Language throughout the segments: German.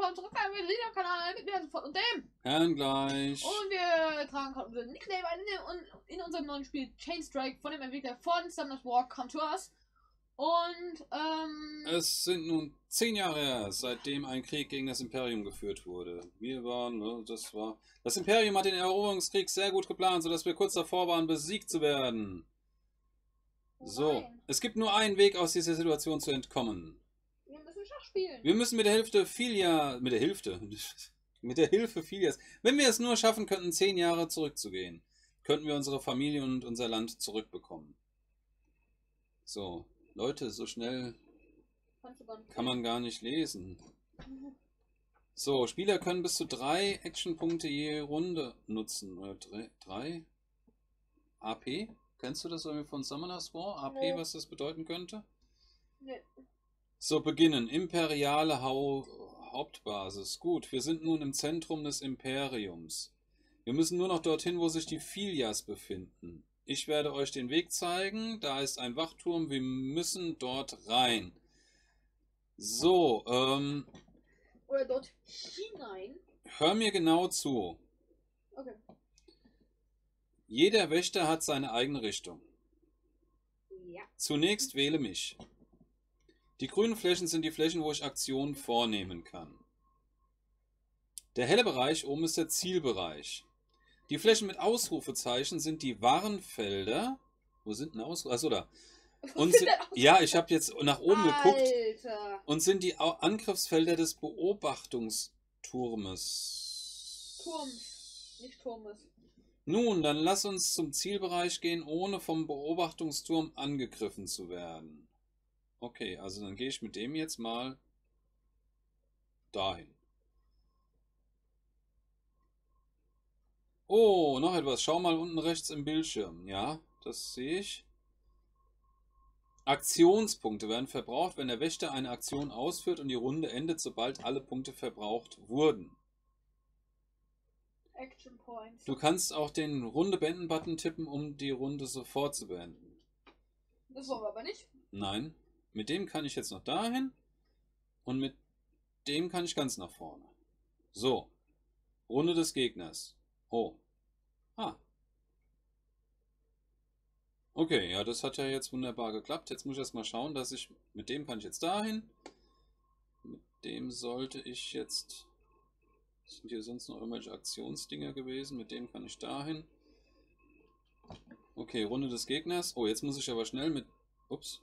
willkommen zurück beim Videokanal mit mir sofort und dem. Herrn gleich. Und wir tragen gerade unseren Nickname ein in unserem neuen Spiel Chain Strike von dem Entwickler von Summoners War Come to Us. Und es sind nun 10 Jahre her, seitdem ein Krieg gegen das Imperium geführt wurde. Das Imperium hat den Eroberungskrieg sehr gut geplant, sodass wir kurz davor waren, besiegt zu werden. So, es gibt nur einen Weg, aus dieser Situation zu entkommen. Wir müssen Schach spielen. Wir müssen mit der Hilfe Filias, mit der Hilfe Filias, wenn wir es nur schaffen könnten, 10 Jahre zurückzugehen, könnten wir unsere Familie und unser Land zurückbekommen. So, Leute, so schnell kann man gar nicht lesen. So, Spieler können bis zu 3 Actionpunkte je Runde nutzen. Oder 3 AP? Kennst du das irgendwie von Summoners War? AP, nee. Was das bedeuten könnte? Nee. So, beginnen. Imperiale Hauptbasis. Gut, wir sind nun im Zentrum des Imperiums. Wir müssen nur noch dorthin, wo sich die Filias befinden. Ich werde euch den Weg zeigen. Da ist ein Wachturm. Wir müssen dort rein. So, oder dort hinein. Hör mir genau zu. Okay. Jeder Wächter hat seine eigene Richtung. Ja. Zunächst wähle mich. Die grünen Flächen sind die Flächen, wo ich Aktionen vornehmen kann. Der helle Bereich oben ist der Zielbereich. Die Flächen mit Ausrufezeichen sind die Warenfelder. Wo sind denn Ausrufezeichen? Achso, da. Und ja, ich habe jetzt nach oben geguckt. Und sind die Angriffsfelder des Beobachtungsturmes. Turms, nicht Turmes. Nun, dann lass uns zum Zielbereich gehen, ohne vom Beobachtungsturm angegriffen zu werden. Okay, also dann gehe ich mit dem jetzt mal dahin. Oh, noch etwas. Schau mal unten rechts im Bildschirm. Ja, das sehe ich. Aktionspunkte werden verbraucht, wenn der Wächter eine Aktion ausführt und die Runde endet, sobald alle Punkte verbraucht wurden. Action Points. Du kannst auch den Runde beenden Button tippen, um die Runde sofort zu beenden. Das wollen wir aber nicht. Nein. Mit dem kann ich jetzt noch dahin und mit dem kann ich ganz nach vorne. So. Runde des Gegners. Oh. Ah. Okay, ja, das hat ja jetzt wunderbar geklappt. Jetzt muss ich erst mal schauen, dass ich... Mit dem kann ich jetzt dahin. Mit dem sollte ich jetzt... Sind hier sonst noch irgendwelche Aktionsdinger gewesen? Mit dem kann ich dahin. Okay, Runde des Gegners. Oh, jetzt muss ich aber schnell mit... Ups.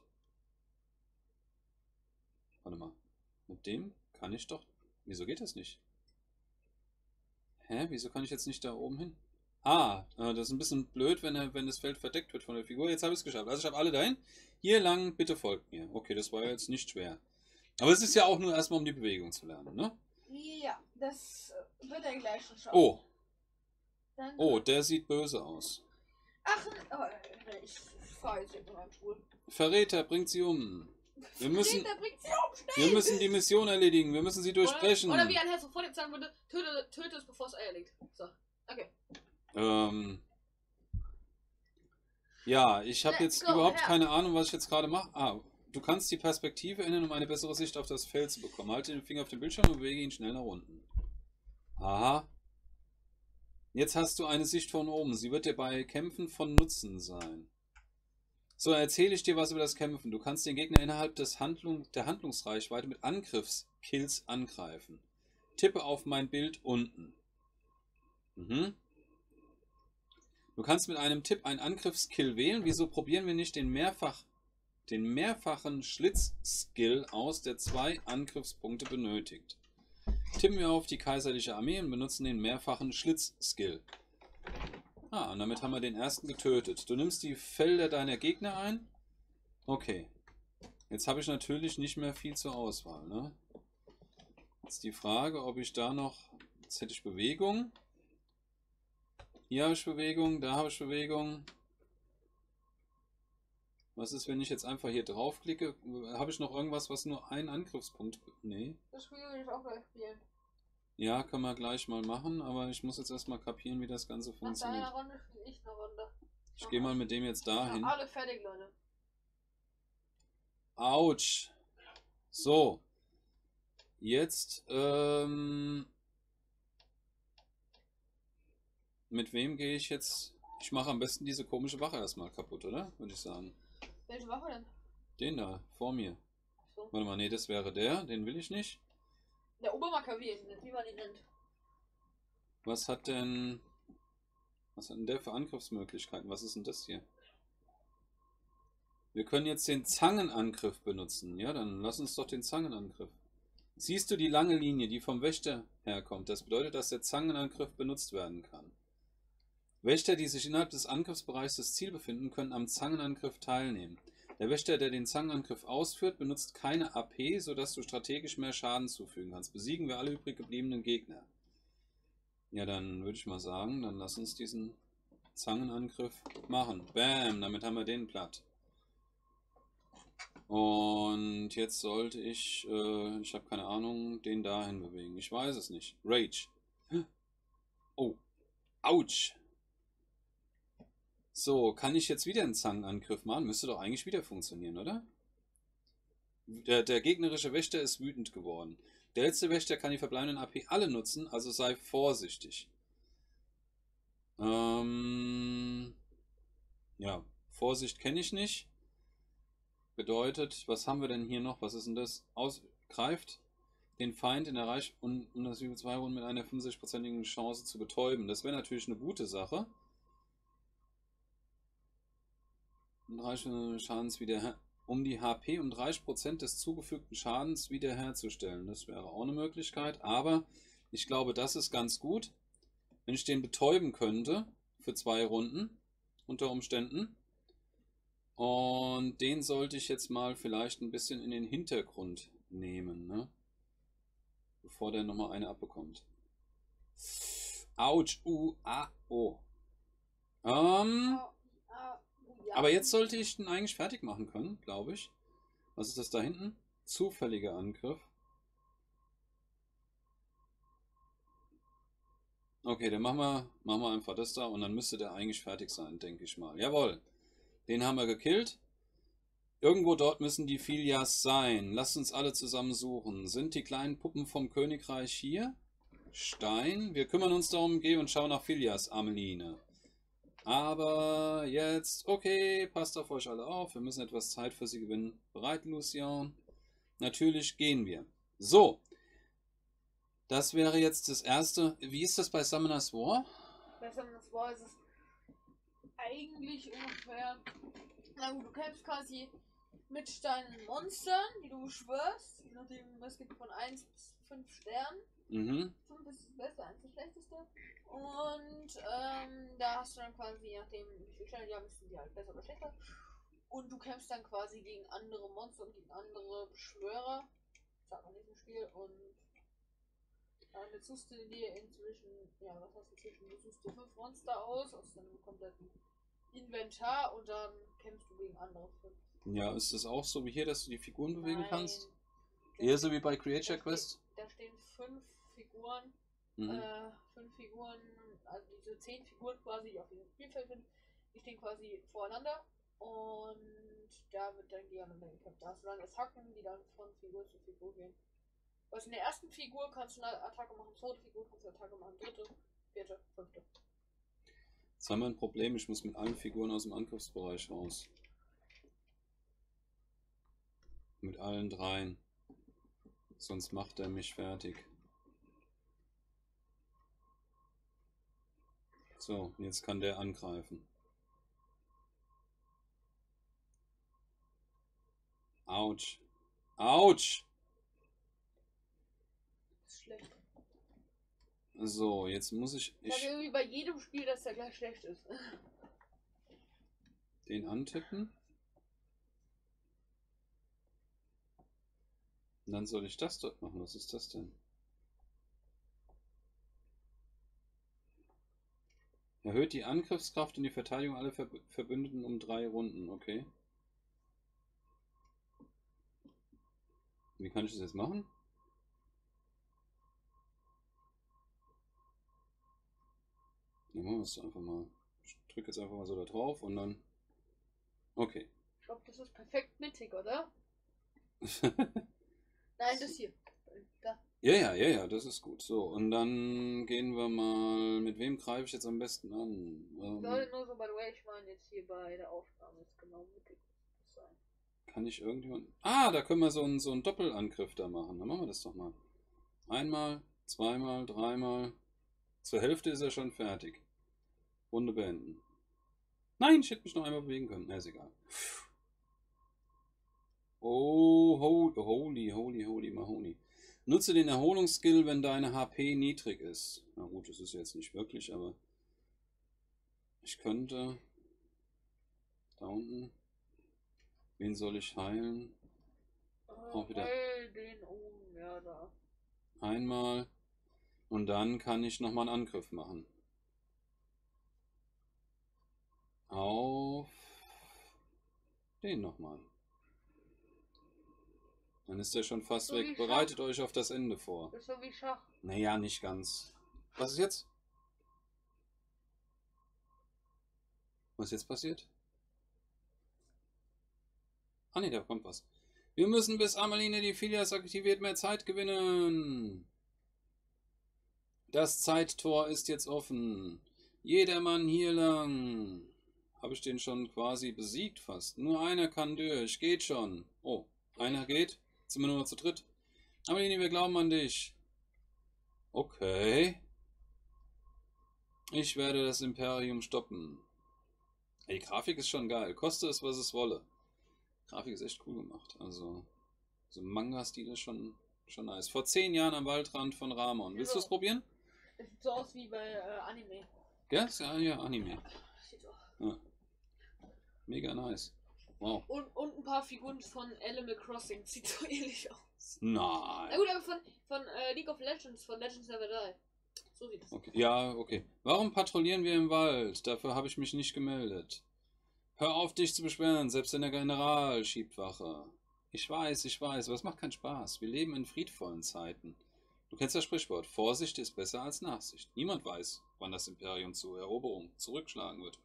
Warte mal. Mit dem kann ich doch... Wieso geht das nicht? Hä? Wieso kann ich jetzt nicht da oben hin? Ah, das ist ein bisschen blöd, wenn das Feld verdeckt wird von der Figur. Jetzt habe ich es geschafft. Also ich habe alle dahin. Hier lang, bitte folgt mir. Okay, das war jetzt nicht schwer. Aber es ist ja auch nur erstmal, um die Bewegung zu lernen, ne? Ja, das wird er gleich schon schaffen. Oh. Danke. Oh, der sieht böse aus. Ach, ich fahre jetzt in meinem Stuhl. Verräter, bringt sie um. Wir müssen die Mission erledigen. Wir müssen sie durchbrechen. Oder wie ein Herz vor dem sagen würde, töte es, bevor es Eier legt. So, okay. Ja, ich habe jetzt überhaupt keine Ahnung, was ich jetzt gerade mache. Ah, du kannst die Perspektive ändern, um eine bessere Sicht auf das Feld zu bekommen. Halte den Finger auf den Bildschirm und bewege ihn schnell nach unten. Aha. Jetzt hast du eine Sicht von oben. Sie wird dir bei Kämpfen von Nutzen sein. So, dann erzähle ich dir was über das Kämpfen. Du kannst den Gegner innerhalb der Handlungsreichweite mit Angriffskills angreifen. Tippe auf mein Bild unten. Du kannst mit einem Tipp einen Angriffskill wählen. Wieso probieren wir nicht den mehrfachen Schlitz-Skill aus, der 2 Angriffspunkte benötigt? Tippen wir auf die kaiserliche Armee und benutzen den mehrfachen Schlitz-Skill. Ah, und damit haben wir den ersten getötet. Du nimmst die Felder deiner Gegner ein. Okay. Jetzt habe ich natürlich nicht mehr viel zur Auswahl, ne? Jetzt die Frage, ob ich da noch... Jetzt hätte ich Bewegung. Hier habe ich Bewegung, da habe ich Bewegung. Was ist, wenn ich jetzt einfach hier draufklicke? Habe ich noch irgendwas, was nur einen Angriffspunkt... Nee. Das Spiel will ich auch gleich spielen. Ja, kann man gleich mal machen, aber ich muss jetzt erstmal kapieren, wie das Ganze funktioniert. Nach deiner Runde spiele ich eine Runde. Ich gehe mal mit dem jetzt dahin. Alle fertig, Leute. Autsch. So. Jetzt, mit wem gehe ich jetzt? Ich mache am besten diese komische Wache erstmal kaputt, oder? Würde ich sagen. Welche Wache denn? Den da, vor mir. So. Warte mal, nee, das wäre der. Den will ich nicht. Der Obermacker, wie man ihn nennt. Was hat denn der für Angriffsmöglichkeiten? Was ist denn das hier? Wir können jetzt den Zangenangriff benutzen. Ja, dann lass uns doch den Zangenangriff. Siehst du die lange Linie, die vom Wächter herkommt? Das bedeutet, dass der Zangenangriff benutzt werden kann. Wächter, die sich innerhalb des Angriffsbereichs des Ziels befinden, können am Zangenangriff teilnehmen. Der Wächter, der den Zangenangriff ausführt, benutzt keine AP, sodass du strategisch mehr Schaden zufügen kannst. Besiegen wir alle übrig gebliebenen Gegner. Ja, dann würde ich mal sagen, dann lass uns diesen Zangenangriff machen. Bam, damit haben wir den platt. Und jetzt sollte ich habe keine Ahnung, den dahin bewegen. Ich weiß es nicht. Rage. Oh, ouch. So, kann ich jetzt wieder einen Zangenangriff machen? Müsste doch eigentlich wieder funktionieren, oder? Der gegnerische Wächter ist wütend geworden. Der letzte Wächter kann die verbleibenden AP alle nutzen, also sei vorsichtig. Ja, Vorsicht kenne ich nicht. Bedeutet, was haben wir denn hier noch? Was ist denn das? Greift den Feind in der Reich und das über 2 Runden mit einer 65%igen Chance zu betäuben. Das wäre natürlich eine gute Sache. Schadens wieder, um die HP um 30% des zugefügten Schadens wiederherzustellen. Das wäre auch eine Möglichkeit, aber ich glaube, das ist ganz gut, wenn ich den betäuben könnte für 2 Runden unter Umständen. Und den sollte ich jetzt mal vielleicht ein bisschen in den Hintergrund nehmen, ne? Bevor der nochmal eine abbekommt. Autsch, oh. Aber jetzt sollte ich den eigentlich fertig machen können, glaube ich. Was ist das da hinten? Zufälliger Angriff. Okay, dann machen wir einfach das da und dann müsste der eigentlich fertig sein, denke ich mal. Jawohl, den haben wir gekillt. Irgendwo dort müssen die Filias sein. Lasst uns alle zusammen suchen. Sind die kleinen Puppen vom Königreich hier? Stein. Wir kümmern uns darum, geh und schau nach Filias, Ameline. Aber jetzt, okay, passt auf euch alle auf. Wir müssen etwas Zeit für sie gewinnen. Bereit, Lucien? Natürlich gehen wir. So. Das wäre jetzt das erste. Wie ist das bei Summoner's War? Bei Summoner's War ist es eigentlich ungefähr. Na gut, du kämpfst quasi mit deinen Monstern, die du beschwörst. Je nachdem, es gibt von 1 bis 5 Sternen. 5 ist das Beste, 1 das Schlechteste. Und da hast du dann quasi, je nachdem wie viele Sterne die haben, sind die halt besser oder schlechter. Und du kämpfst dann quasi gegen andere Monster und gegen andere Beschwörer. Das hat man in diesem Spiel. Und jetzt suchst du dir inzwischen, ja, was hast du inzwischen? Du suchst dir 5 Monster aus deinem kompletten Inventar und dann kämpfst du gegen andere 5. Ja, ist das auch so wie hier, dass du die Figuren bewegen kannst? Eher so wie bei Creature Quest? Da stehen 5 Figuren. 5 Figuren, also diese 10 Figuren quasi, die auf diesem Spielfeld sind, die stehen quasi voreinander und da wird dann gegeneinander gekämpft. Da hast du dann das Hacken, die dann von Figur zu Figur gehen. Also in der ersten Figur kannst du eine Attacke machen, zweite Figur kannst du eine Attacke machen, dritte, vierte, fünfte. Jetzt haben wir ein Problem, ich muss mit allen Figuren aus dem Angriffsbereich raus. Mit allen 3. Sonst macht er mich fertig. So, jetzt kann der angreifen. Autsch. Autsch! Das ist schlecht. So, jetzt muss ich irgendwie bei jedem Spiel, dass der gleich schlecht ist. Den antippen. Und dann soll ich das dort machen. Was ist das denn? Erhöht die Angriffskraft und die Verteidigung aller Verbündeten um 3 Runden. Okay. Wie kann ich das jetzt machen? Ja, machen wir es einfach mal. Ich drücke jetzt einfach mal so da drauf und dann. Okay. Ich glaube, das ist perfekt mittig, oder? Nein, das hier. Da. Ja, das ist gut. So, und dann gehen wir mal. Mit wem greife ich jetzt am besten an? Soll nur so, by the way, ich meine jetzt hier bei der Aufnahme ist genau mittig sein. Kann ich irgendjemand. Ah, da können wir so einen Doppelangriff da machen. Dann machen wir das doch mal. Einmal, zweimal, dreimal. Zur Hälfte ist er schon fertig. Runde beenden. Nein, ich hätte mich noch einmal bewegen können. Na, ist egal. Oh, holy Mahoni. Nutze den Erholungsskill, wenn deine HP niedrig ist. Na gut, das ist jetzt nicht wirklich, aber ich könnte da unten. Wen soll ich heilen? Auch wieder Den oben, ja, da. einmal. Und dann kann ich nochmal einen Angriff machen. Auf den nochmal. Dann ist der schon fast So weg. wie Bereitet Schach. euch auf das Ende vor. Das ist so wie Schach. Naja, nicht ganz. Was ist jetzt? Was ist jetzt passiert? Ah ne, da kommt was. Wir müssen bis Amaline die Filias aktiviert mehr Zeit gewinnen. Das Zeittor ist jetzt offen. Jedermann hier lang. Habe ich den schon quasi besiegt fast. Nur einer kann durch. Geht schon. Oh, einer geht. Jetzt sind wir nur noch zu dritt. Amaline, wir glauben an dich. Okay. Ich werde das Imperium stoppen. Ey, die Grafik ist schon geil. Koste es, was es wolle. Die Grafik ist echt cool gemacht. Also, so Manga-Stil ist schon nice. Vor 10 Jahren am Waldrand von Ramon. Willst du es probieren? Es sieht so aus wie bei Anime. Ja, ist ja Anime. Steht auch. Ja. Mega nice. Wow. Und ein paar Figuren von Animal Crossing. Sieht so ähnlich aus. Nein. Na gut, aber von League of Legends, von Legends Never Die. So sieht es aus. Okay. Ja, okay. Warum patrouillieren wir im Wald? Dafür habe ich mich nicht gemeldet. Hör auf, dich zu beschweren. Selbst der General schiebt Wache. Ich weiß, aber es macht keinen Spaß. Wir leben in friedvollen Zeiten. Du kennst das Sprichwort. Vorsicht ist besser als Nachsicht. Niemand weiß, wann das Imperium zur Eroberung zuschlagen wird.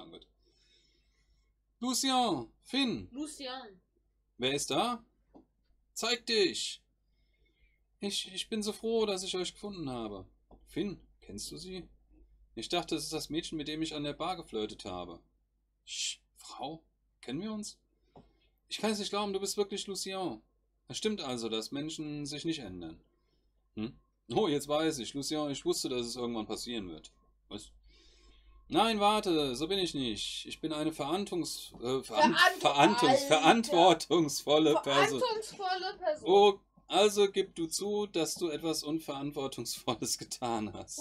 Lucien! Finn! Lucian. Wer ist da? Zeig dich! Ich bin so froh, dass ich euch gefunden habe. Finn, kennst du sie? Ich dachte, es ist das Mädchen, mit dem ich an der Bar geflirtet habe. Frau, kennen wir uns? Ich kann es nicht glauben, du bist wirklich Lucien. Es stimmt also, dass Menschen sich nicht ändern. Hm? Oh, jetzt weiß ich, Lucien, ich wusste, dass es irgendwann passieren wird. Was? Nein, warte, so bin ich nicht. Ich bin eine verantwortungsvolle Person. Oh, also gib du zu, dass du etwas Unverantwortungsvolles getan hast.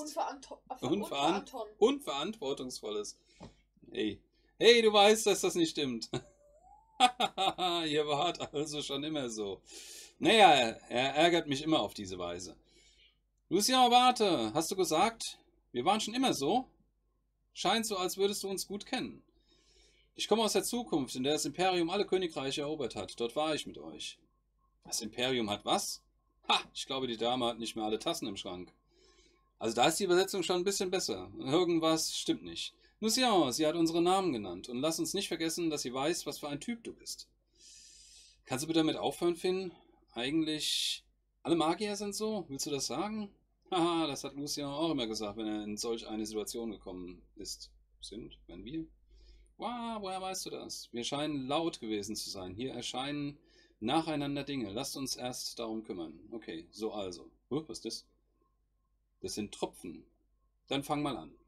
Unverantwortungsvolles. Hey, du weißt, dass das nicht stimmt. Ihr wart also schon immer so. Naja, er ärgert mich immer auf diese Weise. Lucien, warte, hast du gesagt, wir waren schon immer so? Scheint so, als würdest du uns gut kennen. Ich komme aus der Zukunft, in der das Imperium alle Königreiche erobert hat. Dort war ich mit euch. Das Imperium hat was? Ha, ich glaube, die Dame hat nicht mehr alle Tassen im Schrank. Also da ist die Übersetzung schon ein bisschen besser. Irgendwas stimmt nicht. Lucien, sie hat unsere Namen genannt. Und lass uns nicht vergessen, dass sie weiß, was für ein Typ du bist. Kannst du bitte damit aufhören, Finn? Eigentlich, alle Magier sind so? Willst du das sagen? Haha, das hat Lucien auch immer gesagt, wenn er in solch eine Situation gekommen ist. Wenn wir? Wow, woher weißt du das? Wir scheinen laut gewesen zu sein. Hier erscheinen nacheinander Dinge. Lasst uns erst darum kümmern. Okay, so also. Was ist das? Das sind Tropfen. Dann fang mal an.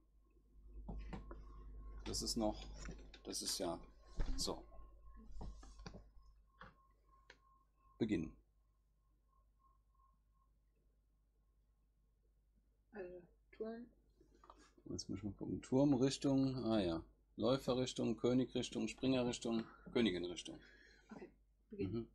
Das ist ja... So. Beginnen. Also, Turm. Jetzt muss ich mal gucken. Turmrichtung. Ah ja. Läuferrichtung, Königrichtung, Springerrichtung, Königinrichtung. Okay, beginnen.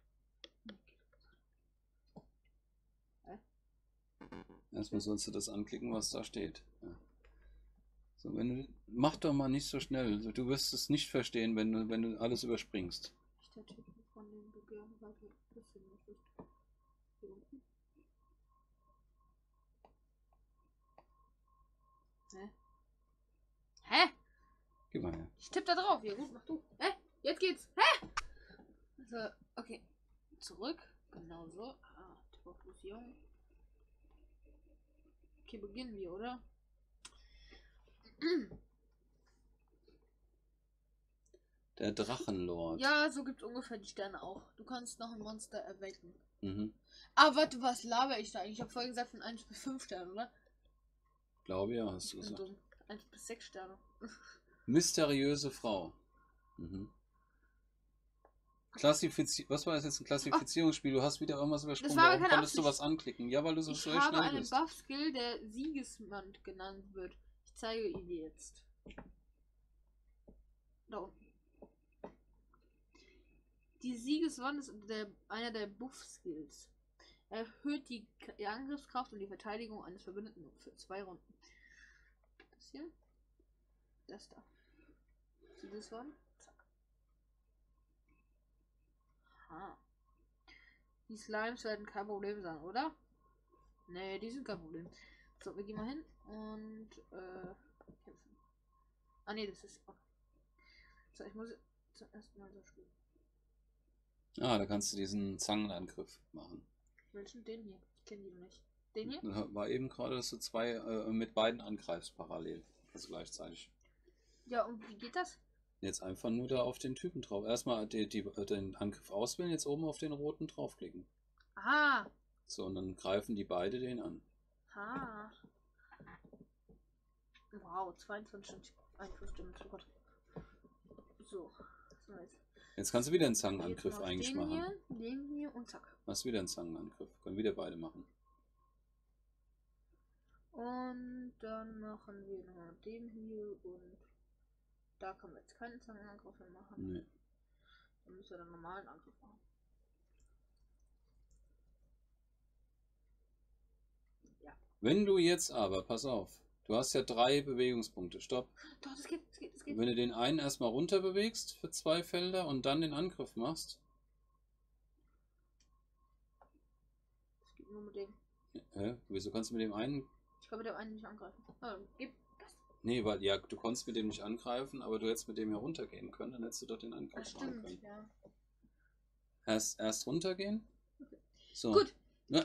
Erstmal sollst du das anklicken, was da steht. Ja. So, mach doch mal nicht so schnell. Du wirst es nicht verstehen, wenn du alles überspringst. Ich der Typ von dem du gerne weiter wissen möchtest. Hier unten. Hä? Gib mal her. Ich tippe da drauf. Ja gut, mach du. Hä? Jetzt geht's. Hä? Also, okay. Zurück. Genau so. Fokussierung. Okay, beginnen wir, oder? Der Drachenlord. Ja, so gibt es ungefähr die Sterne auch. Du kannst noch ein Monster erwecken. Mhm. Ah, warte, was laber ich da eigentlich? Ich habe vorhin gesagt von 1 bis 5 Sternen, oder? Glaube ja, hast du Ich bin gesagt. dumm. 1 bis 6 Sterne. Mysteriöse Frau. Mhm. Was war das jetzt? Ein Klassifizierungsspiel? Du hast wieder irgendwas übersprungen. Das war Warum keine konntest du Absicht. was anklicken? Ja, weil du so Ich schnell habe einen bist. Buff-Skill, der Siegesmann genannt wird. Ich zeige ihn dir jetzt. Da unten. Die Siegeswand ist einer der Buff-Skills. Erhöht die Angriffskraft und die Verteidigung eines Verbündeten für 2 Runden. Das hier. Das da. Siegeswand. Zack. Ah. Die Slimes werden kein Problem sein, oder? Nee, die sind kein Problem. So, wir gehen mal hin und kämpfen. Ah ne, das ist. Okay. So, ich muss zuerst mal so spielen. Ah, da kannst du diesen Zangenangriff machen. Welchen? Den hier. Ich kenne die noch nicht. Den hier? War eben gerade, dass du mit beiden angreifst parallel. Also gleichzeitig. Ja, und wie geht das? Jetzt einfach nur da auf den Typen drauf. Erstmal den Angriff auswählen, jetzt oben auf den roten draufklicken. Ah. So, und dann greifen die beide den an. Ah. Wow, 22 und 51 Stimmen. Oh Gott. So. Jetzt kannst du wieder einen Zangenangriff eigentlich machen. Den hier und zack. Machst wieder einen Zangenangriff. Können wieder beide machen. Und dann machen wir nochmal den hier und da können wir jetzt keinen Zangenangriff mehr machen. Nee. Dann müssen wir dann einen normalen Angriff machen. Ja. Wenn du jetzt aber, pass auf, du hast ja 3 Bewegungspunkte. Stopp. Doch, das geht. Wenn du den einen erstmal runter bewegst für 2 Felder und dann den Angriff machst. Das geht nur mit dem. Wieso kannst du mit dem einen. Ich kann mit dem einen nicht angreifen. Gib das. Nee, weil ja, du konntest mit dem nicht angreifen, aber du hättest mit dem ja runtergehen können, dann hättest du doch den Angriff machen können. Ja. Erst runtergehen. Okay. So. Gut. Ja.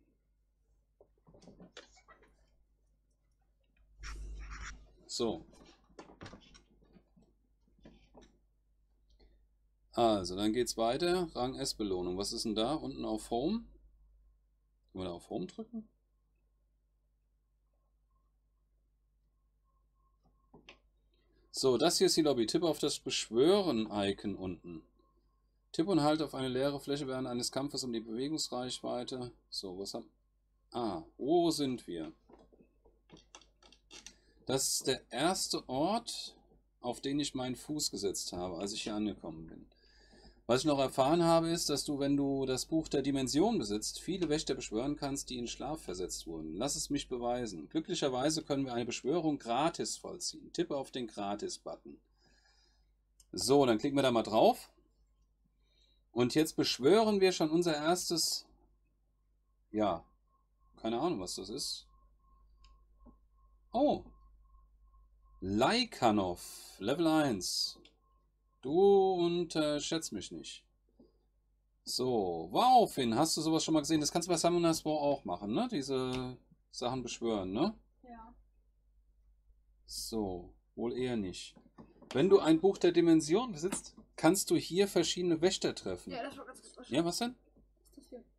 So. Also, dann geht's weiter. Rang S Belohnung. Was ist denn da? Unten auf Home. Können wir da auf Home drücken? So, das hier ist die Lobby. Tippe auf das Beschwören-Icon unten. Tippe und halte auf eine leere Fläche während eines Kampfes um die Bewegungsreichweite. So, was haben... Ah, wo sind wir? Das ist der erste Ort, auf den ich meinen Fuß gesetzt habe, als ich hier angekommen bin. Was ich noch erfahren habe, ist, dass du, wenn du das Buch der Dimension besitzt, viele Wächter beschwören kannst, die in Schlaf versetzt wurden. Lass es mich beweisen. Glücklicherweise können wir eine Beschwörung gratis vollziehen. Tippe auf den Gratis-Button. So, dann klicken wir da mal drauf. Und jetzt beschwören wir schon unser erstes... Ja, keine Ahnung, was das ist. Oh! Lykanov, Level 1. Du unterschätzt mich nicht. So, wow, Finn, hast du sowas schon mal gesehen? Das kannst du bei Summoners War auch machen, ne? Diese Sachen beschwören, ne? Ja. So, wohl eher nicht. Wenn du ein Buch der Dimension besitzt, kannst du hier verschiedene Wächter treffen. Ja, das war ganz gut. Ja, was denn? Was ist das hier?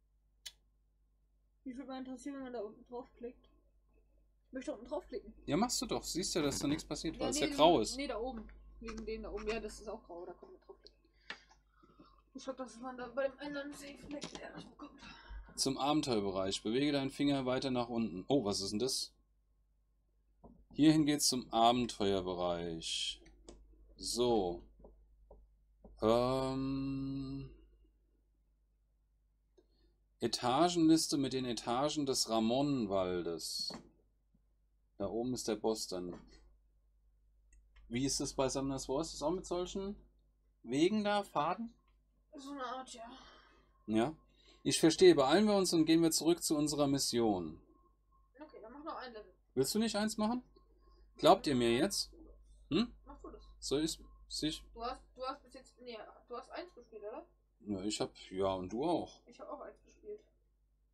Mich würde mal interessieren, wenn man da unten draufklickt. Ich möchte unten draufklicken. Ja, machst du doch. Siehst ja, dass da nichts passiert, weil es nee, ja grau ist. Nee, da oben. Wegen dem da oben. Ja, das ist auch grau. Da kommt man draufklicken. Ich glaube, dass man da bei dem anderen Safe-Fleck erst bekommt. Zum Abenteuerbereich. Bewege deinen Finger weiter nach unten. Oh, was ist denn das? Hierhin geht's zum Abenteuerbereich. So. Etagenliste mit den Etagen des Ramonenwaldes. Da oben ist der Boss dann. Wie ist es bei Summoners War? Ist das auch mit solchen Wegen da, Faden? So eine Art, ja. Ja. Ich verstehe. Beeilen wir uns und gehen wir zurück zu unserer Mission. Okay, dann mach noch ein Level. Willst du nicht eins machen? Glaubt ihr mir jetzt? Hm? Mach du das. So ist sich. Du hast bis jetzt. Nee, du hast 1 gespielt, oder? Ja, ich hab. Ja, und du auch. Ich habe auch 1 gespielt.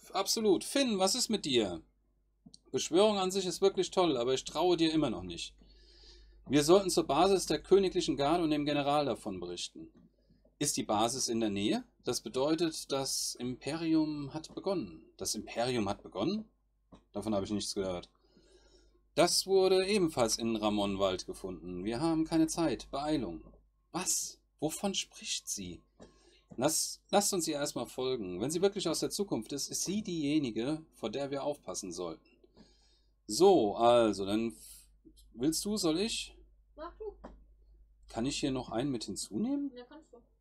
absolut. Finn, was ist mit dir? Beschwörung an sich ist wirklich toll, aber ich traue dir immer noch nicht. Wir sollten zur Basis der königlichen Garde und dem General davon berichten. Ist die Basis in der Nähe? Das bedeutet, das Imperium hat begonnen. Das Imperium hat begonnen? Davon habe ich nichts gehört. Das wurde ebenfalls in Ramonwald gefunden. Wir haben keine Zeit. Beeilung. Was? Wovon spricht sie? Lasst uns ihr erstmal folgen. Wenn sie wirklich aus der Zukunft ist, ist sie diejenige, vor der wir aufpassen sollten. So, also, dann willst du, soll ich? Mach du. Kann ich hier noch einen mit hinzunehmen? Ja, kannst du.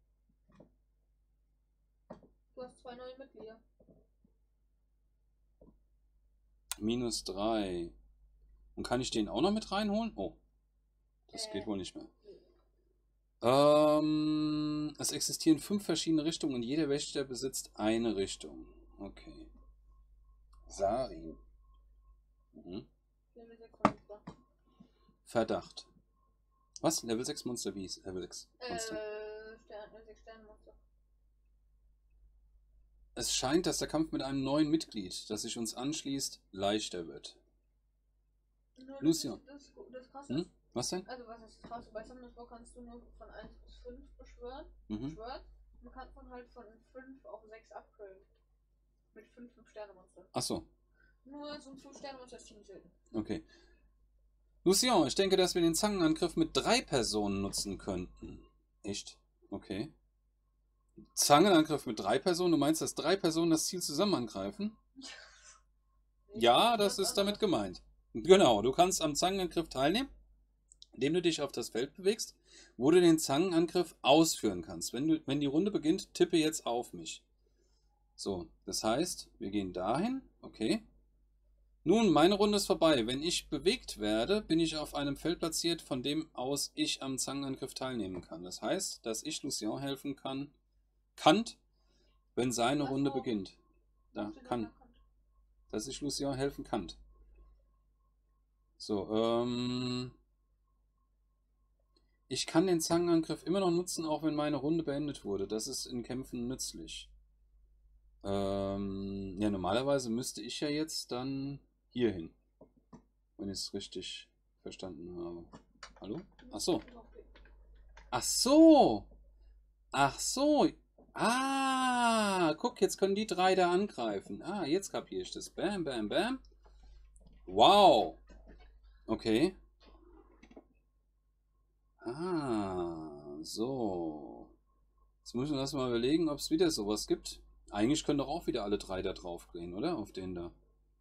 Du hast 2 neue Mitglieder. -3. Und kann ich den auch noch mit reinholen? Oh, das geht wohl nicht mehr. Es existieren 5 verschiedene Richtungen und jeder Wächter besitzt eine Richtung. Okay. Sari. Mhm. Level 6 Monster. Verdacht. Was? Level 6 Monster? Wie ist Level 6 Monster? 6 Sternenmonster. Es scheint, dass der Kampf mit einem neuen Mitglied, das sich uns anschließt, leichter wird. Lucian. Das krass Hm? ist. Was denn? Also was ist krass? Bei Summoners War kannst du nur von 1 bis 5 beschwören. Mhm. Man kann halt von 5 auf 6 upgraden. Mit 5 5-Sterne-Monster. Achso. Nur so ein 5-Sterne-Monster ist ziemlich selten. Okay. Lucian, ich denke, dass wir den Zangenangriff mit 3 Personen nutzen könnten. Echt? Okay. Zangenangriff mit 3 Personen? Du meinst, dass 3 Personen das Ziel zusammen angreifen? Ja, das ist damit gemeint. Genau, du kannst am Zangenangriff teilnehmen, indem du dich auf das Feld bewegst, wo du den Zangenangriff ausführen kannst. Wenn die Runde beginnt, tippe jetzt auf mich. So, das heißt, wir gehen dahin. Okay. Nun, meine Runde ist vorbei. Wenn ich bewegt werde, bin ich auf einem Feld platziert, von dem aus ich am Zangenangriff teilnehmen kann. Das heißt, dass ich Lucian helfen kann, wenn seine Runde beginnt. Da kann. Dass ich Lucian helfen kann. So, ich kann den Zangenangriff immer noch nutzen, auch wenn meine Runde beendet wurde. Das ist in Kämpfen nützlich. Ja, normalerweise müsste ich ja jetzt dann hier hin. Wenn ich es richtig verstanden habe. Hallo? Ach so. Ach so. Ach so. Ah, guck, jetzt können die 3 da angreifen. Ah, jetzt kapiere ich das. Bam, bam, bam. Wow. Okay. Ah, so. Jetzt müssen wir erstmal überlegen, ob es wieder sowas gibt. Eigentlich können doch auch wieder alle 3 da drauf gehen, oder? Auf den da.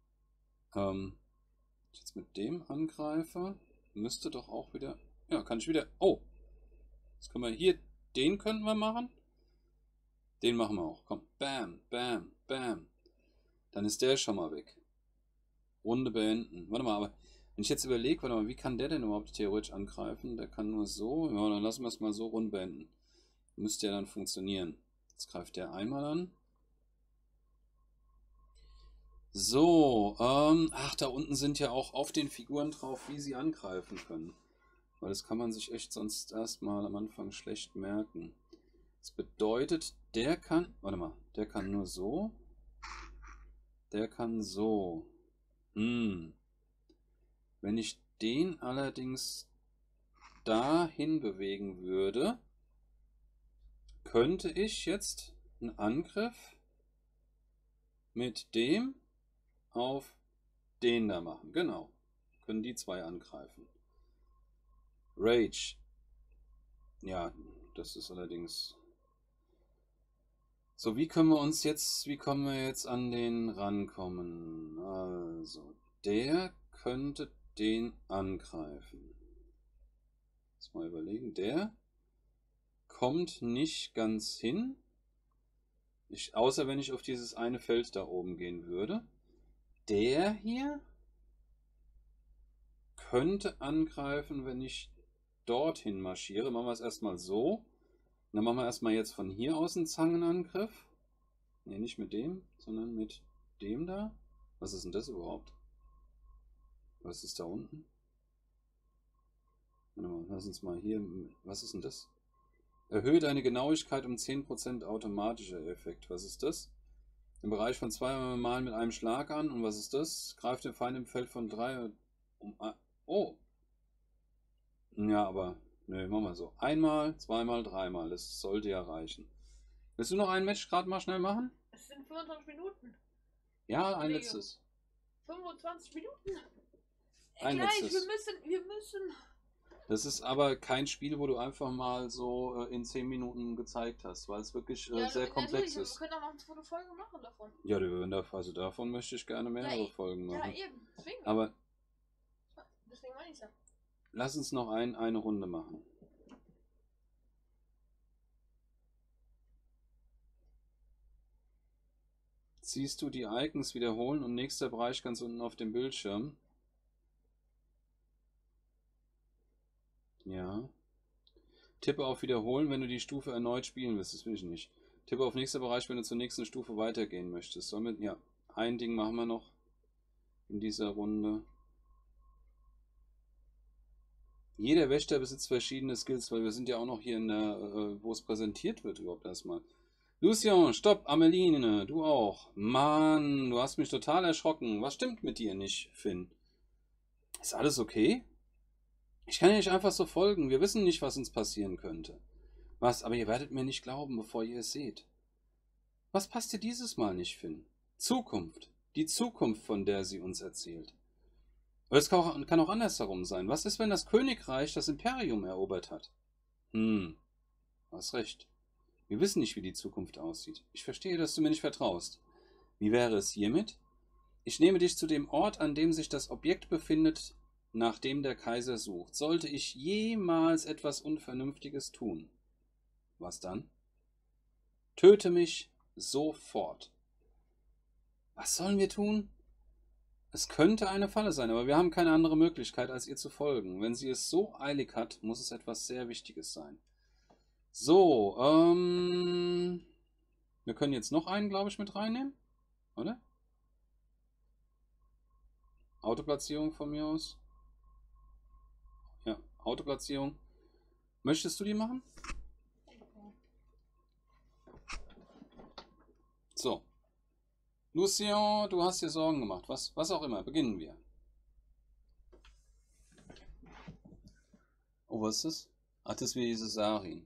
Jetzt mit dem angreife, müsste doch auch wieder... Ja, kann ich wieder... Oh! Jetzt können wir hier... Den könnten wir machen. Den machen wir auch. Komm. Bam, bam, bam. Dann ist der schon mal weg. Runde beenden. Warte mal, aber... Wenn ich jetzt überlege, warte mal, wie kann der denn überhaupt theoretisch angreifen? Der kann nur so. Ja, dann lassen wir es mal so Runde beenden. Müsste ja dann funktionieren. Jetzt greift der einmal an. So, ach, da unten sind ja auch auf den Figuren drauf, wie sie angreifen können. Weil das kann man sich echt sonst erstmal am Anfang schlecht merken. Das bedeutet, der kann, warte mal, der kann nur so. Der kann so. Wenn ich den allerdings dahin bewegen würde, könnte ich jetzt einen Angriff mit dem auf den da machen. Genau. Können die 2 angreifen. Rage. Ja, das ist allerdings... So, wie können wir jetzt an den rankommen? Also, der könnte den angreifen. Jetzt mal überlegen. Der kommt nicht ganz hin. Außer wenn ich auf dieses eine Feld da oben gehen würde. Der hier könnte angreifen, wenn ich dorthin marschiere. Machen wir es erstmal so. Dann machen wir erstmal jetzt von hier aus einen Zangenangriff. Ne, nicht mit dem, sondern mit dem da. Was ist denn das überhaupt? Was ist da unten? Warte mal, lass uns mal hier... Was ist denn das? Erhöhe deine Genauigkeit um 10% automatischer Effekt. Was ist das? Im Bereich von 2 Mal mit einem Schlag an. Und was ist das? Greift den Feind im Feld von 3 um. Oh! Ja, aber. Nö, machen wir so. Einmal, zweimal, dreimal. Das sollte ja reichen. Willst du noch ein Match gerade mal schnell machen? Es sind 25 Minuten. Ja, ein letztes. 25 Minuten? Ein Gleich, letztes. wir müssen. Das ist aber kein Spiel, wo du einfach mal so in 10 Minuten gezeigt hast, weil es wirklich sehr komplex ist. Wir können auch noch eine zweite Folge machen davon. Ja, also davon möchte ich gerne mehrere Folgen machen. Ja, eben. Deswegen. Aber deswegen meine ich es ja. Lass uns noch eine Runde machen. Siehst du die Icons wiederholen und nächster Bereich ganz unten auf dem Bildschirm. Ja. Tippe auf Wiederholen, wenn du die Stufe erneut spielen willst. Das will ich nicht. Tippe auf nächster Bereich, wenn du zur nächsten Stufe weitergehen möchtest. Somit, ja, ein Ding machen wir noch in dieser Runde. Jeder Wächter besitzt verschiedene Skills, weil wir sind ja auch noch hier in der, wo es präsentiert wird überhaupt erstmal. Lucien, stopp, Ameline, du auch. Mann, du hast mich total erschrocken. Was stimmt mit dir nicht, Finn? Ist alles okay? Ich kann ja nicht einfach so folgen. Wir wissen nicht, was uns passieren könnte. Was, aber ihr werdet mir nicht glauben, bevor ihr es seht. Was passt dir dieses Mal nicht, Finn? Zukunft. Die Zukunft, von der sie uns erzählt. Oder es kann auch andersherum sein. Was ist, wenn das Königreich das Imperium erobert hat? Du hast recht. Wir wissen nicht, wie die Zukunft aussieht. Ich verstehe, dass du mir nicht vertraust. Wie wäre es hiermit? Ich nehme dich zu dem Ort, an dem sich das Objekt befindet, nach dem der Kaiser sucht. Sollte ich jemals etwas Unvernünftiges tun? Was dann? Töte mich sofort. Was sollen wir tun? Es könnte eine Falle sein, aber wir haben keine andere Möglichkeit, als ihr zu folgen. Wenn sie es so eilig hat, muss es etwas sehr Wichtiges sein. So, wir können jetzt noch einen, glaube ich, mit reinnehmen, oder? Autoplatzierung von mir aus. Ja, Autoplatzierung. Möchtest du die machen? So. Lucien, du hast dir Sorgen gemacht. Was auch immer. Beginnen wir. Oh, was ist das? Ach, das ist wie diese Sarin.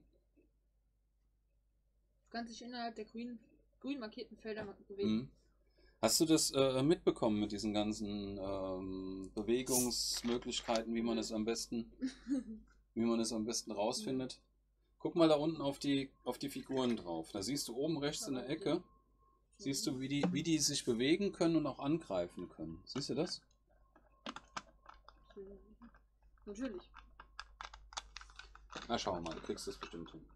Du kannst dich innerhalb der grün markierten Felder bewegen. Hast du das mitbekommen mit diesen ganzen Bewegungsmöglichkeiten, wie man es am besten rausfindet? Guck mal da unten auf die Figuren drauf. Da siehst du oben rechts in der Ecke, siehst du, wie die sich bewegen können und auch angreifen können. Siehst du das? Natürlich. Na, schau mal, du kriegst das bestimmt hin.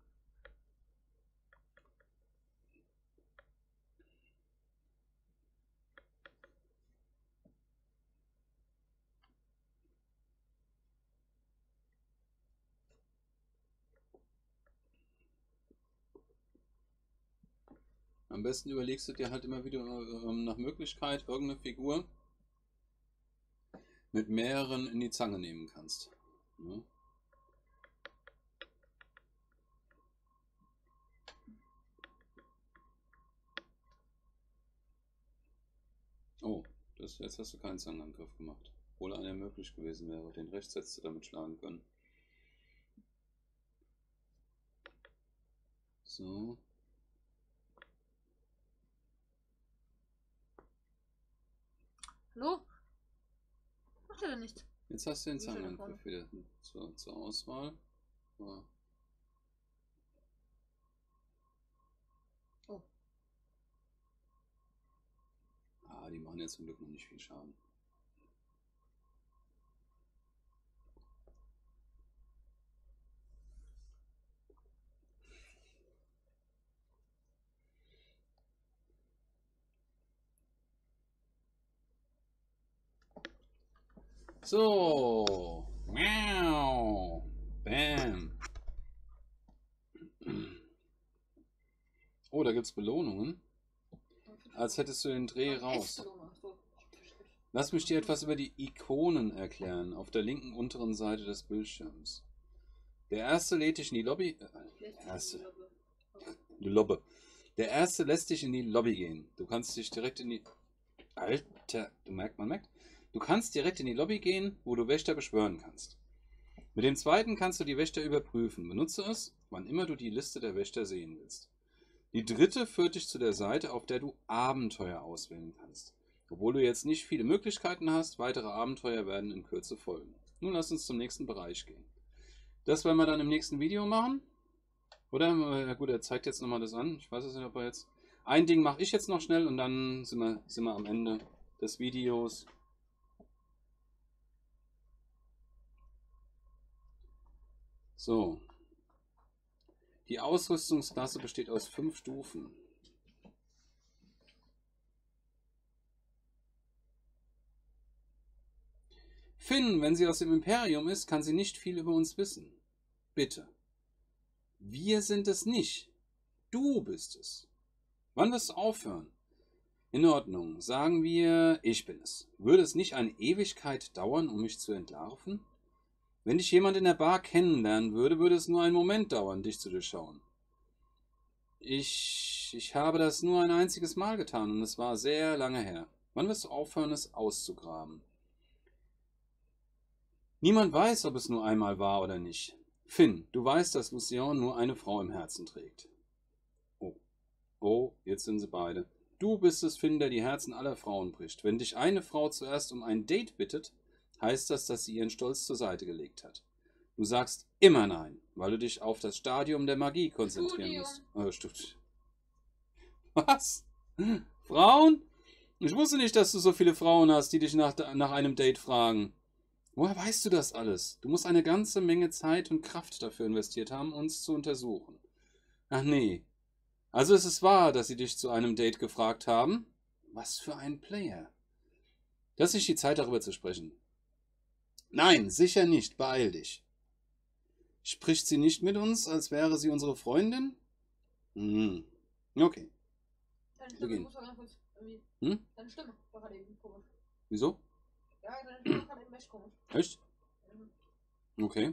Am besten überlegst du dir halt immer wieder nach Möglichkeit irgendeine Figur mit mehreren in die Zange nehmen kannst. Ja. Oh, jetzt hast du keinen Zangenangriff gemacht. Obwohl einer möglich gewesen wäre. Den rechts hättest du damit schlagen können. So. Hallo? Macht er denn nicht? Jetzt hast du den Zangenangriff wieder zur Auswahl. So. Oh. Ah, die machen jetzt zum Glück noch nicht viel Schaden. So. Miau. Bam. Oh, da gibt es Belohnungen. Als hättest du den Dreh raus. Lass mich dir etwas über die Ikonen erklären, auf der linken unteren Seite des Bildschirms. Der erste lädt dich in die Lobby. Die Der erste lässt dich in die Lobby gehen. Du kannst dich direkt in die... Alter, man merkt. Du kannst direkt in die Lobby gehen, wo du Wächter beschwören kannst. Mit dem zweiten kannst du die Wächter überprüfen. Benutze es, wann immer du die Liste der Wächter sehen willst. Die dritte führt dich zu der Seite, auf der du Abenteuer auswählen kannst. Obwohl du jetzt nicht viele Möglichkeiten hast, weitere Abenteuer werden in Kürze folgen. Nun lass uns zum nächsten Bereich gehen. Das werden wir dann im nächsten Video machen. Oder? Ja gut, er zeigt jetzt nochmal das an. Ich weiß es nicht, ob er jetzt... Ein Ding mache ich jetzt noch schnell und dann sind wir am Ende des Videos. So. Die Ausrüstungsklasse besteht aus 5 Stufen. Finn, wenn sie aus dem Imperium ist, kann sie nicht viel über uns wissen. Bitte. Wir sind es nicht. Du bist es. Wann wirst du aufhören? In Ordnung. Sagen wir, ich bin es. Würde es nicht eine Ewigkeit dauern, um mich zu entlarven? Wenn dich jemand in der Bar kennenlernen würde, würde es nur einen Moment dauern, dich zu durchschauen. Ich habe das nur ein einziges Mal getan und es war sehr lange her. Wann wirst du aufhören, es auszugraben? Niemand weiß, ob es nur einmal war oder nicht. Finn, du weißt, dass Lucien nur eine Frau im Herzen trägt. Oh, jetzt sind sie beide. Du bist es, Finn, der die Herzen aller Frauen bricht. Wenn dich eine Frau zuerst um ein Date bittet, heißt das, dass sie ihren Stolz zur Seite gelegt hat. Du sagst immer nein, weil du dich auf das Stadium der Magie konzentrieren musst. Was? Frauen? Ich wusste nicht, dass du so viele Frauen hast, die dich nach einem Date fragen. Woher weißt du das alles? Du musst eine ganze Menge Zeit und Kraft dafür investiert haben, uns zu untersuchen. Ach nee. Also ist es wahr, dass sie dich zu einem Date gefragt haben? Was für ein Player. Das ist nicht die Zeit, darüber zu sprechen. Nein, sicher nicht. Beeil dich. Spricht sie nicht mit uns, als wäre sie unsere Freundin? Okay. Deine Stimme muss ganz kurz irgendwie... Deine Stimme war gerade eben komisch. Wieso? Ja, deine Stimme war gerade eben echt komisch. Echt? Okay.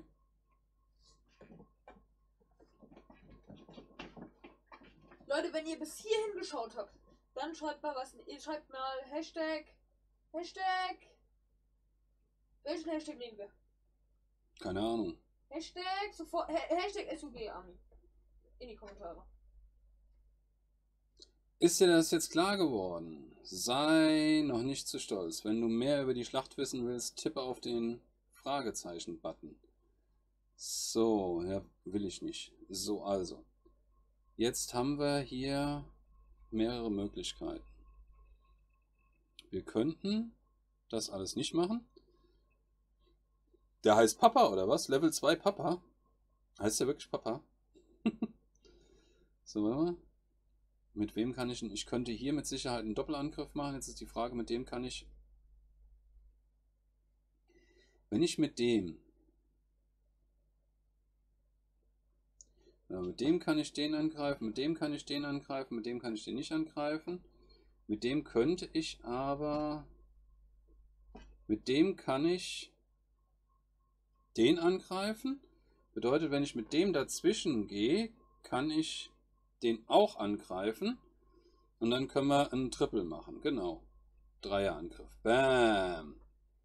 Leute, wenn ihr bis hierhin geschaut habt, dann schreibt mal was. Ihr schreibt mal Hashtag. Welchen Hashtag nehmen wir? Keine Ahnung. Hashtag sofort. Hashtag SUG Army. In die Kommentare. Ist dir das jetzt klar geworden? Sei noch nicht zu stolz. Wenn du mehr über die Schlacht wissen willst, tippe auf den Fragezeichen-Button. So, ja, will ich nicht. So, also. Jetzt haben wir hier mehrere Möglichkeiten. Wir könnten das alles nicht machen. Der heißt Papa, oder was? Level 2 Papa? Heißt der wirklich Papa? So, warte mal. Mit wem kann ich... Ich könnte hier mit Sicherheit einen Doppelangriff machen. Jetzt ist die Frage, mit dem kann ich... Wenn ich mit dem... Ja, mit dem kann ich den angreifen, mit dem kann ich den angreifen, mit dem kann ich den nicht angreifen. Mit dem könnte ich aber... Mit dem kann ich den angreifen. Bedeutet, wenn ich mit dem dazwischen gehe, kann ich den auch angreifen. Und dann können wir einen Triple machen. Genau. Dreierangriff. Bam.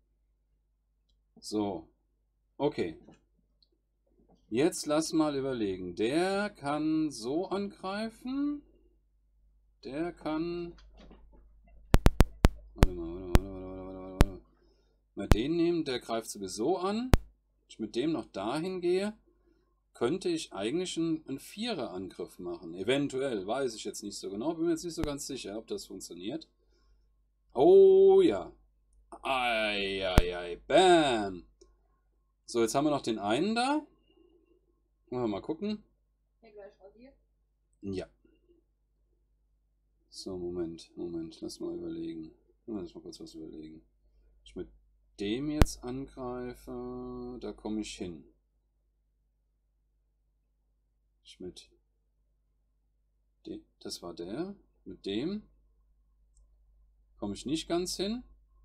So. Okay. Jetzt lass mal überlegen. Der kann so angreifen. Der kann... Warte mal. Mal den nehmen. Der greift sowieso an. Wenn ich mit dem noch dahin gehe, könnte ich eigentlich einen Vierer-Angriff machen. Eventuell. Weiß ich jetzt nicht so genau. Bin mir jetzt nicht so ganz sicher, ob das funktioniert. Oh ja. Eieiei. Bam. So, jetzt haben wir noch den einen da. Wollen wir mal gucken. Ja, gleich rasiert. Ja. So, Moment. Lass mal überlegen. Lass mal kurz was überlegen. Wenn ich mit dem jetzt angreife, da komme ich hin. Mit dem, das war der. Mit dem komme ich nicht ganz hin.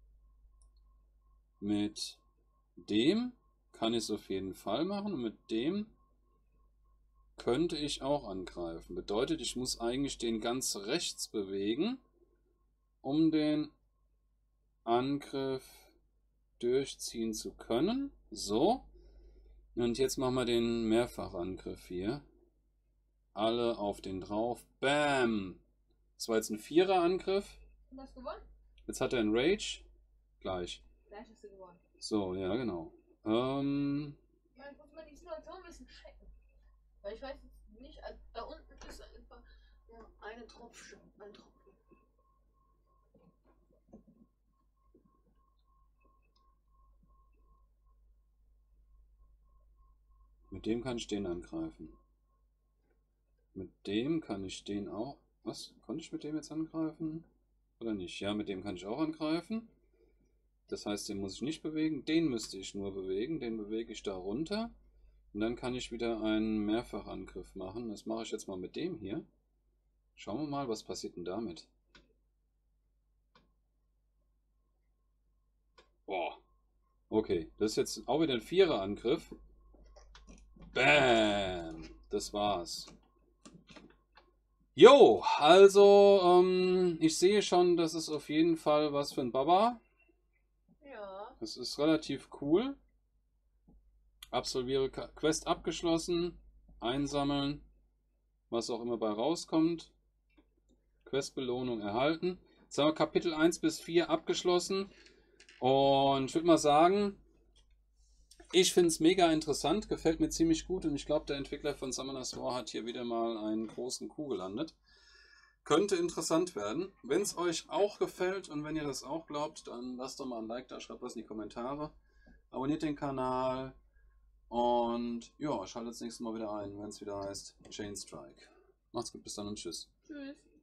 Mit dem kann ich es auf jeden Fall machen. Und mit dem könnte ich auch angreifen. Bedeutet, ich muss eigentlich den ganz rechts bewegen, um den Angriff durchziehen zu können. So. Und jetzt machen wir den Mehrfachangriff hier. Alle auf den drauf. Bam! Das war jetzt ein Vierer-Angriff. Du hast gewonnen? Jetzt hat er einen Rage. Gleich. Gleich hast du gewonnen. So, ja, genau. Ja, ich muss mal die Situation ein bisschen checken. Weil ich weiß jetzt nicht, da unten ist einfach nur ein Tropfen. Mit dem kann ich den angreifen. Mit dem kann ich den auch... Was? Konnte ich mit dem jetzt angreifen? Oder nicht? Ja, mit dem kann ich auch angreifen. Das heißt, den muss ich nicht bewegen. Den müsste ich nur bewegen. Den bewege ich da runter. Und dann kann ich wieder einen Mehrfachangriff machen. Das mache ich jetzt mal mit dem hier. Schauen wir mal, was passiert denn damit. Boah. Okay, das ist jetzt auch wieder ein Vierer-Angriff. Bam. Das war's. Jo, also ich sehe schon, das ist auf jeden Fall was für ein Baba. Ja. Das ist relativ cool. Absolviere Quest abgeschlossen. Einsammeln. Was auch immer bei rauskommt. Questbelohnung erhalten. Jetzt haben wir Kapitel 1 bis 4 abgeschlossen. Und ich würde mal sagen, ich finde es mega interessant. Gefällt mir ziemlich gut. Und ich glaube, der Entwickler von Summoner's War hat hier wieder mal einen großen Coup gelandet. Könnte interessant werden. Wenn es euch auch gefällt und wenn ihr das auch glaubt, dann lasst doch mal ein Like da, schreibt was in die Kommentare. Abonniert den Kanal. Und ja, schaltet das nächste Mal wieder ein, wenn es wieder heißt Chain Strike. Macht's gut, bis dann und tschüss. Tschüss.